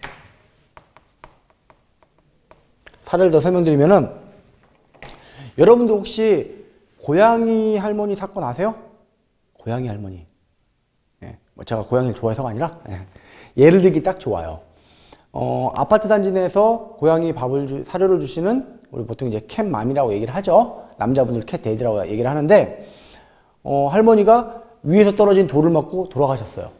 사례를 더 설명드리면은, 여러분들 혹시 고양이 할머니 사건 아세요? 고양이 할머니. 예, 뭐 제가 고양이를 좋아해서가 아니라 예. 예를 들기 딱 좋아요. 어, 아파트 단지 내에서 고양이 밥을 주, 사료를 주시는, 우리 보통 이제 캣맘이라고 얘기를 하죠. 남자분들 캣데이드라고 얘기를 하는데, 어, 할머니가 위에서 떨어진 돌을 맞고 돌아가셨어요.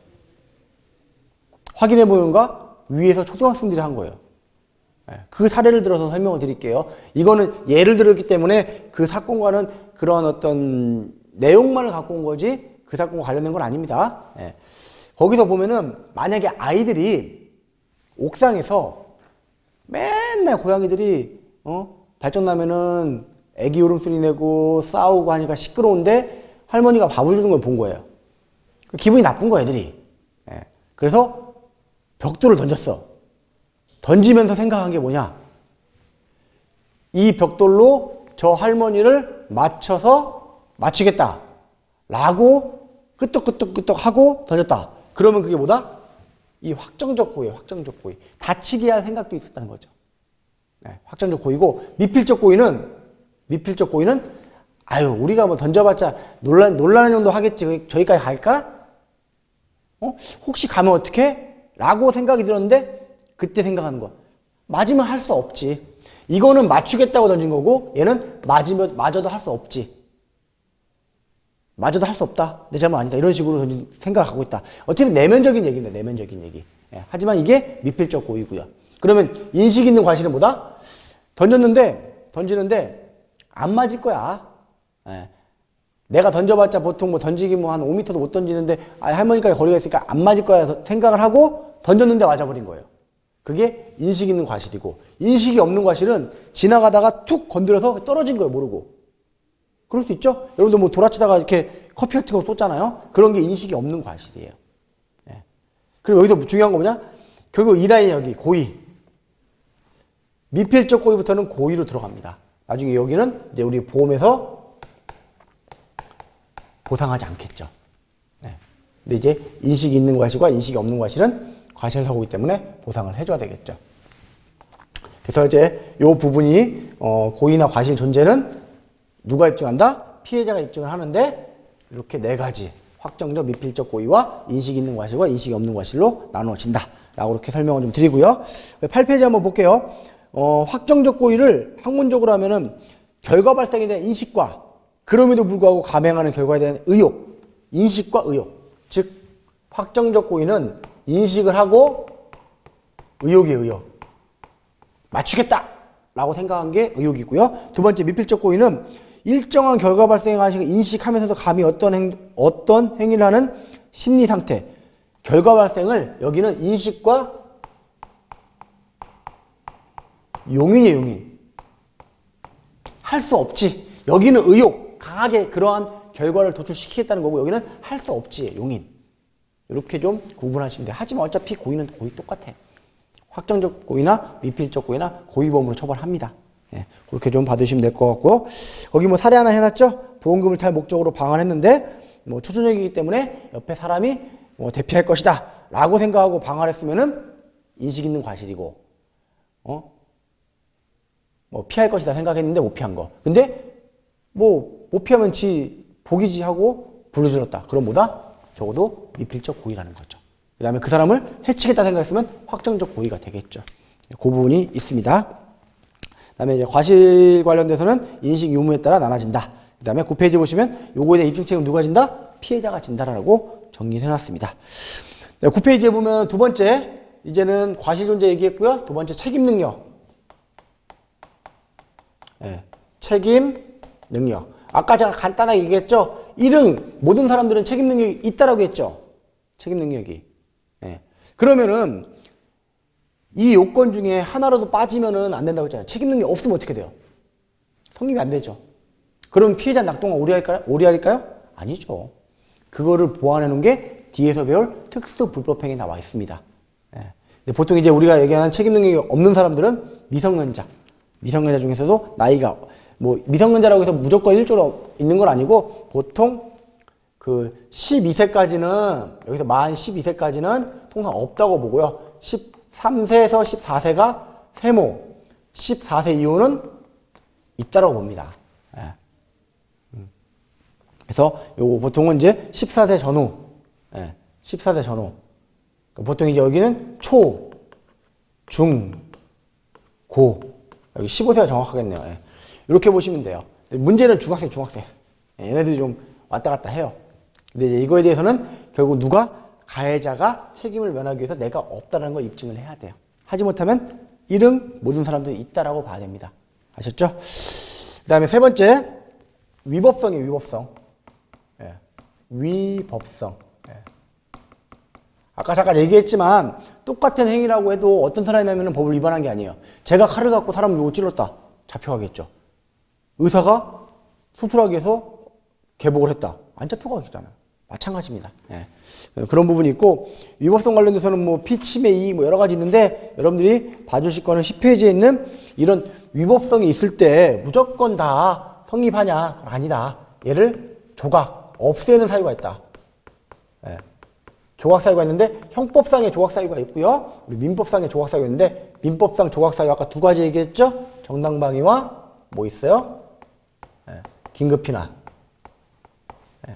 확인해 보니까 위에서 초등학생들이 한 거예요. 그 사례를 들어서 설명을 드릴게요. 이거는 예를 들었기 때문에 그 사건과는 그런 어떤 내용만을 갖고 온 거지 그 사건과 관련된 건 아닙니다. 예. 거기서 보면은 만약에 아이들이 옥상에서 맨날 고양이들이 어? 발정 나면은 애기 울음소리 내고 싸우고 하니까 시끄러운데 할머니가 밥을 주는 걸 본 거예요. 기분이 나쁜 거야, 애들이. 예. 그래서 벽돌을 던졌어. 던지면서 생각한 게 뭐냐? 이 벽돌로 저 할머니를 맞춰서 맞추겠다 라고 끄떡끄떡끄떡 하고 던졌다. 그러면 그게 뭐다? 이 확정적 고의, 확정적 고의. 다치게 할 생각도 있었다는 거죠. 네, 확정적 고의고, 미필적 고의는, 미필적 고의는, 아유, 우리가 뭐 던져봤자 논란, 논란한 정도 하겠지. 저기까지 갈까? 어? 혹시 가면 어떡해? 라고 생각이 들었는데, 그때 생각하는 거. 맞으면 할 수 없지. 이거는 맞추겠다고 던진 거고, 얘는 맞으면, 맞아도 할 수 없지. 맞아도 할 수 없다. 내 잘못 아니다. 이런 식으로 던진 생각을 하고 있다. 어떻게 보면 내면적인 얘기입니다. 내면적인 얘기. 예, 하지만 이게 미필적 고의고요. 그러면 인식 있는 과실은 뭐다? 던졌는데, 던지는데, 안 맞을 거야. 예. 내가 던져봤자 보통 뭐 던지기 뭐 한 오 미터도 못 던지는데, 아, 할머니까지 거리가 있으니까 안 맞을 거야 생각을 하고 던졌는데 맞아버린 거예요. 그게 인식 있는 과실이고, 인식이 없는 과실은 지나가다가 툭 건드려서 떨어진 거예요, 모르고. 그럴 수 있죠? 여러분들 뭐 돌아치다가 이렇게 커피 같은 거 쏟잖아요? 그런 게 인식이 없는 과실이에요. 예. 그리고 여기서 중요한 거 뭐냐? 결국 이 라인 여기, 고의. 미필적 고의부터는 고의로 들어갑니다. 나중에 여기는 이제 우리 보험에서 보상하지 않겠죠. 네. 근데 이제 인식이 있는 과실과 인식이 없는 과실은 과실사고이기 때문에 보상을 해줘야 되겠죠. 그래서 이제 이 부분이 어, 고의나 과실 존재는 누가 입증한다? 피해자가 입증을 하는데 이렇게 네 가지 확정적 미필적 고의와 인식이 있는 과실과 인식이 없는 과실로 나누어진다 라고 이렇게 설명을 좀 드리고요. 팔 페이지 한번 볼게요. 어, 확정적 고의를 학문적으로 하면은 결과 발생에 대한 인식과 그럼에도 불구하고 감행하는 결과에 대한 의욕, 인식과 의욕. 즉 확정적 고의는 인식을 하고 의욕이 의욕. 맞추겠다 라고 생각한 게 의욕이고요. 두 번째 미필적 고의는 일정한 결과 발생한 것을 인식하면서도 감히 어떤 행, 어떤 행위를 하는 심리 상태. 결과 발생을 여기는 인식과 용인이에요, 용인. 할 수 없지. 여기는 의욕, 강하게 그러한 결과를 도출시키겠다는 거고 여기는 할 수 없지, 용인. 이렇게 좀 구분하시면 돼요. 하지만 어차피 고의는 고의 똑같아. 확정적 고의나 미필적 고의나 고의범으로 처벌합니다. 예, 그렇게 좀 받으시면 될 것 같고 거기 뭐 사례 하나 해놨죠? 보험금을 탈 목적으로 방한했는데 뭐 초저녁이기 때문에 옆에 사람이 뭐 대피할 것이다 라고 생각하고 방한했으면은 인식 있는 과실이고 어? 뭐 피할 것이다 생각했는데 못 피한 거. 근데 뭐 못 피하면 지 복이지 하고 불러질렀다. 그럼 뭐다? 적어도 미필적 고의라는 거죠. 그 다음에 그 사람을 해치겠다 생각했으면 확정적 고의가 되겠죠. 그 부분이 있습니다. 그 다음에 이제 과실 관련돼서는 인식 유무에 따라 나눠진다. 그 다음에 구 페이지 보시면 요거에 대한 입증 책임 누가 진다? 피해자가 진다라고 정리를 해놨습니다. 구 페이지에 보면 두 번째 이제는 과실 존재 얘기했고요. 두 번째 책임 능력. 네, 책임 능력. 아까 제가 간단하게 얘기했죠. 일응 모든 사람들은 책임 능력이 있다라고 했죠. 책임 능력이. 네. 그러면은 이 요건 중에 하나라도 빠지면은 안 된다고 했잖아요. 책임 능력 없으면 어떻게 돼요? 성립이 안 되죠. 그럼 피해자 낙동강 오리알까요? 오리알일까요? 아니죠. 그거를 보완해 놓은 게 뒤에서 배울 특수 불법행위에 나와 있습니다. 네. 근데 보통 이제 우리가 얘기하는 책임 능력이 없는 사람들은 미성년자. 미성년자 중에서도 나이가 뭐 미성년자라고 해서 무조건 일조로 있는 건 아니고 보통 그 십이 세까지는 여기서 만 십이 세까지는 통상 없다고 보고요. 십삼 세에서 십사 세가 세모, 십사 세 이후는 있다라고 봅니다. 예. 그래서 요거 보통은 이제 십사 세 전후, 예. 십사 세 전후. 보통 이제 여기는 초, 중, 고. 여기 십오 세가 정확하겠네요. 예. 이렇게 보시면 돼요. 문제는 중학생, 중학생. 예. 얘네들이 좀 왔다 갔다 해요. 근데 이제 이거에 대해서는 결국 누가 가해자가 책임을 면하기 위해서 내가 없다는 걸 입증을 해야 돼요. 하지 못하면 일응 모든 사람들이 있다라고 봐야 됩니다. 아셨죠? 그 다음에 세 번째 위법성이에요. 위법성. 예. 위법성. 예. 아까 잠깐 얘기했지만 똑같은 행위라고 해도 어떤 사람이 하면 법을 위반한 게 아니에요. 제가 칼을 갖고 사람을 못 찔렀다. 잡혀가겠죠. 의사가 수술하기 위해서 개복을 했다. 안 잡혀가겠잖아요. 마찬가지입니다. 예. 그런 부분이 있고 위법성 관련돼서는 뭐 피침해 이의 뭐 여러 가지 있는데 여러분들이 봐주실 거는 십 페이지에 있는 이런 위법성이 있을 때 무조건 다 성립하냐? 아니다. 얘를 조각, 없애는 사유가 있다. 예. 조각 사유가 있는데 형법상의 조각 사유가 있고요. 우리 민법상의 조각 사유가 있는데 민법상 조각 사유 아까 두 가지 얘기했죠? 정당방위와 뭐 있어요? 예. 긴급피난. 예.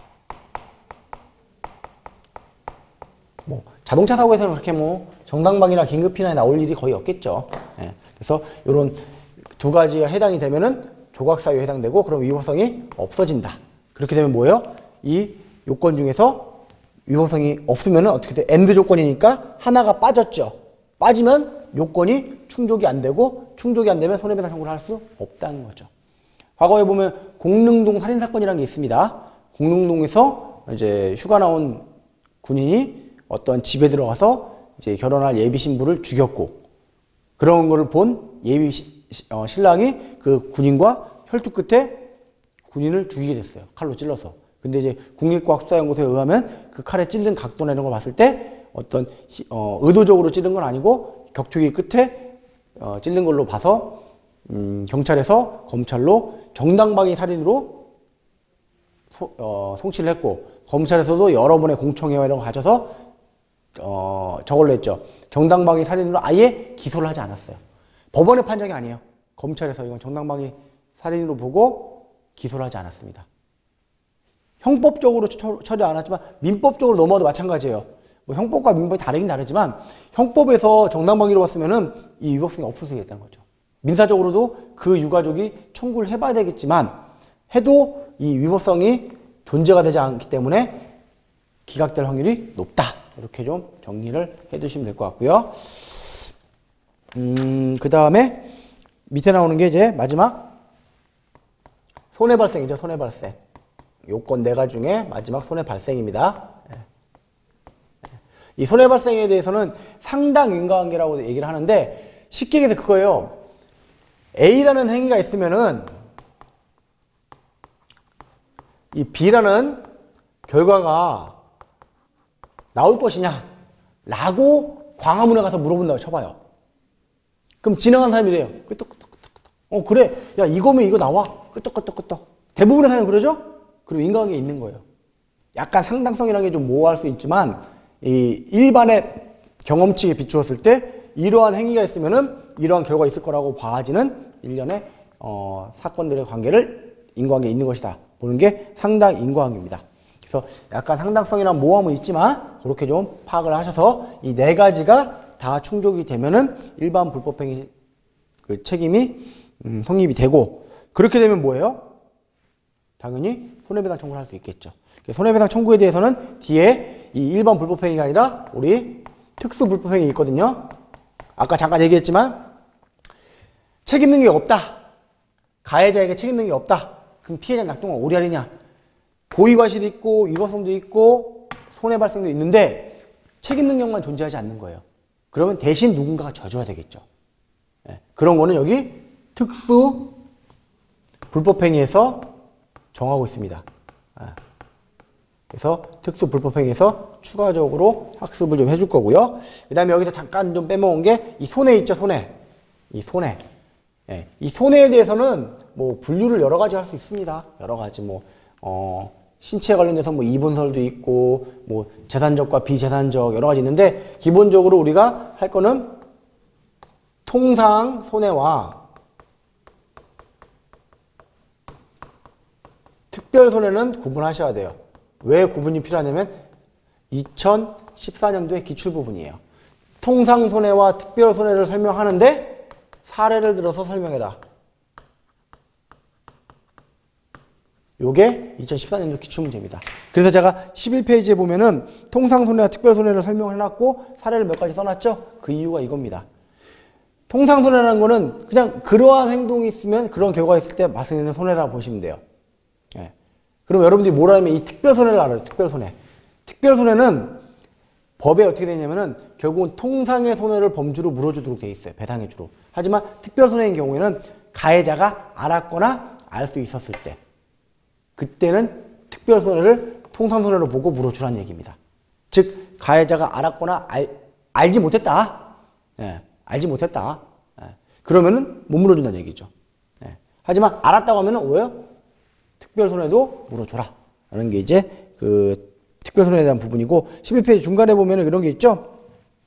뭐 자동차 사고에서는 그렇게 뭐 정당방위나 긴급피난이 나올 일이 거의 없겠죠. 예. 그래서 이런 두 가지가 해당이 되면은 조각 사유에 해당되고 그럼 위법성이 없어진다. 그렇게 되면 뭐예요? 이 요건 중에서 위법성이 없으면은 어떻게 돼? 엔드 조건이니까 하나가 빠졌죠. 빠지면 요건이 충족이 안 되고 충족이 안 되면 손해배상 청구를 할 수 없다는 거죠. 과거에 보면 공릉동 살인사건이라는 게 있습니다. 공릉동에서 이제 휴가 나온 군인이 어떤 집에 들어가서 이제 결혼할 예비 신부를 죽였고 그런 거를 본 예비 시, 어, 신랑이 그 군인과 혈투 끝에 군인을 죽이게 됐어요. 칼로 찔러서. 근데 이제 국립과학수사연구소에 의하면 그 칼에 찔른 각도나 이런 걸 봤을 때 어떤 어, 의도적으로 찔른 건 아니고 격투기 끝에 어, 찔른 걸로 봐서 음, 경찰에서 검찰로 정당방위 살인으로 소, 어, 송치를 했고 검찰에서도 여러 번의 공청회와 이런 거 가져서 어, 저걸로 했죠. 정당방위 살인으로 아예 기소를 하지 않았어요. 법원의 판정이 아니에요. 검찰에서 이건 정당방위 살인으로 보고 기소를 하지 않았습니다. 형법적으로 처, 처리 안 했지만 민법적으로 넘어도 마찬가지예요. 뭐 형법과 민법이 다르긴 다르지만 형법에서 정당방위로 봤으면은 이 위법성이 없어지겠다는 거죠. 민사적으로도 그 유가족이 청구를 해봐야 되겠지만 해도 이 위법성이 존재가 되지 않기 때문에 기각될 확률이 높다. 이렇게 좀 정리를 해두시면 될 것 같고요. 음, 그 다음에 밑에 나오는 게 이제 마지막 손해발생이죠. 손해발생. 요건 네 가지 중에 마지막 손해발생입니다. 이 손해발생에 대해서는 상당 인과관계라고 얘기를 하는데 쉽게 얘기해서 그거예요. A라는 행위가 있으면은 이 B라는 결과가 나올 것이냐 라고 광화문에 가서 물어본다고 쳐봐요. 그럼 지나간 사람이 래요. 끄떡끄떡끄떡. 어 그래. 야 이거면 이거 나와. 끄떡끄떡끄떡. 대부분의 사람은 그러죠? 그리고 인과관계 있는 거예요. 약간 상당성이라는 게 좀 모호할 수 있지만 이 일반의 경험치에 비추었을 때 이러한 행위가 있으면은 이러한 결과가 있을 거라고 봐지는 일련의 어, 사건들의 관계를 인과관계 있는 것이다. 보는 게 상당 인과관계입니다. 그래서 약간 상당성이란 모호함은 있지만 그렇게 좀 파악을 하셔서 이 네 가지가 다 충족이 되면은 일반 불법행위 그 책임이 음, 성립이 되고 그렇게 되면 뭐예요? 당연히 손해배상 청구를 할 수 있겠죠. 손해배상 청구에 대해서는 뒤에 이 일반 불법행위가 아니라 우리 특수 불법행위 있거든요. 아까 잠깐 얘기했지만 책임 능력이 없다. 가해자에게 책임 능력이 없다. 그럼 피해자 낙동은 오리알이냐? 고의과실이 있고 위법성도 있고 손해발생도 있는데 책임 능력만 존재하지 않는 거예요. 그러면 대신 누군가가 져줘야 되겠죠. 네. 그런 거는 여기 특수 불법행위에서 정하고 있습니다. 네. 그래서 특수 불법행위에서 추가적으로 학습을 좀 해줄 거고요. 그 다음에 여기서 잠깐 좀 빼먹은 게 이 손해 있죠, 손해. 이 손해. 예, 이 손해에 대해서는 뭐 분류를 여러 가지 할 수 있습니다. 여러 가지 뭐, 어, 신체에 관련돼서 뭐 이분설도 있고, 뭐 재산적과 비재산적 여러 가지 있는데, 기본적으로 우리가 할 거는 통상 손해와 특별 손해는 구분하셔야 돼요. 왜 구분이 필요하냐면 이천십사 년도의 기출부분이에요. 통상 손해와 특별 손해를 설명하는데 사례를 들어서 설명해라. 요게 이천십사 년도 기출문제입니다. 그래서 제가 십일 페이지에 보면은 통상 손해와 특별 손해를 설명해놨고 사례를 몇 가지 써놨죠? 그 이유가 이겁니다. 통상 손해라는 거는 그냥 그러한 행동이 있으면 그런 결과가 있을 때 발생되는 손해라고 보시면 돼요. 예. 그럼 여러분들이 뭘 알면 이 특별 손해를 알아요. 특별 손해. 특별 손해는 법에 어떻게 되냐면은 결국은 통상의 손해를 범주로 물어주도록 돼 있어요. 배상해주로. 하지만 특별 손해인 경우에는 가해자가 알았거나 알 수 있었을 때 그때는 특별 손해를 통상 손해로 보고 물어주라는 얘기입니다. 즉 가해자가 알았거나 알, 알지 못했다. 예, 알지 못했다. 예, 그러면은 못 물어준다는 얘기죠. 예, 하지만 알았다고 하면은 왜요? 특별 손해도 물어줘라. 라는 게 이제 그 특별 손해에 대한 부분이고 십일 페이지 중간에 보면은 이런 게 있죠.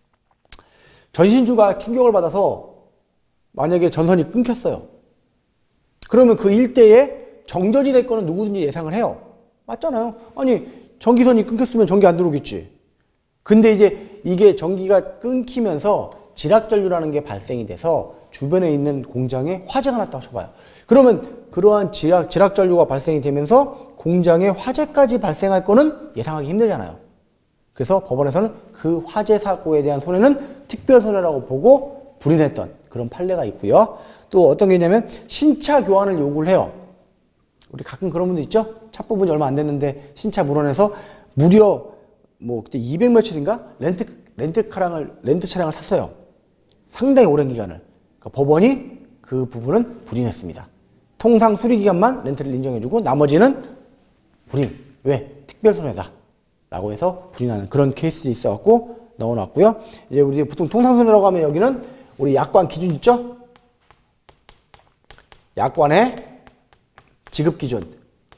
전신주가 충격을 받아서 만약에 전선이 끊겼어요. 그러면 그 일대에 정전이 될 거는 누구든지 예상을 해요. 맞잖아요. 아니 전기선이 끊겼으면 전기 안 들어오겠지. 근데 이제 이게 전기가 끊기면서 지락전류라는 게 발생이 돼서 주변에 있는 공장에 화재가 났다고 쳐봐요. 그러면 그러한 지락, 지락전류가 발생이 되면서 공장에 화재까지 발생할 거는 예상하기 힘들잖아요. 그래서 법원에서는 그 화재 사고에 대한 손해는 특별손해라고 보고 불인했던 그런 판례가 있고요. 또 어떤 게 있냐면 신차 교환을 요구를 해요. 우리 가끔 그런 분도 있죠? 차 뽑은 지 얼마 안 됐는데 신차 물어내서 무려 뭐 그때 이백 며칠인가? 렌트, 렌트 차량을 렌트 차량을 탔어요. 상당히 오랜 기간을. 그러니까 법원이 그 부분은 불이했습니다. 통상 수리 기간만 렌트를 인정해주고 나머지는 불이행. 왜? 특별손해다. 라고 해서 불이행하는 그런 케이스들이 있어갖고 넣어놨고요. 이제 우리 보통 통상손해라고 하면 여기는 우리 약관 기준 있죠? 약관의 지급 기준은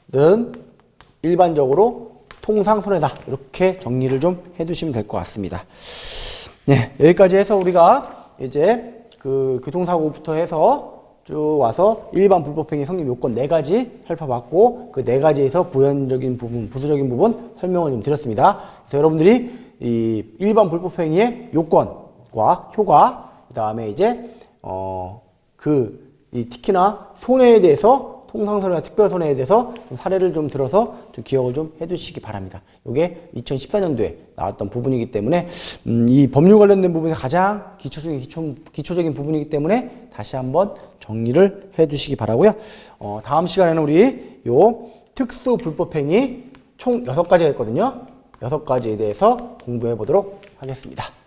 일반적으로 통상손해다. 이렇게 정리를 좀 해두시면 될 것 같습니다. 네, 여기까지 해서 우리가 이제 그 교통사고부터 해서 쭉 와서 일반 불법행위 성립 요건 네 가지 살펴봤고 그 네 가지에서 부연적인 부분, 부수적인 부분 설명을 좀 드렸습니다. 그래서 여러분들이 이 일반 불법행위의 요건과 효과, 그 다음에 이제 어 그 이 특히나 손해에 대해서 통상손해와 특별손해에 대해서 좀 사례를 좀 들어서 좀 기억을 좀 해두시기 바랍니다. 이게 이천십사 년도에 나왔던 부분이기 때문에 음, 이 법률 관련된 부분이 가장 기초적인 기초, 기초적인 부분이기 때문에 다시 한번 정리를 해두시기 바라고요. 어, 다음 시간에는 우리 요 특수 불법행위 총 여섯 가지가 있거든요. 여섯 가지에 대해서 공부해 보도록 하겠습니다.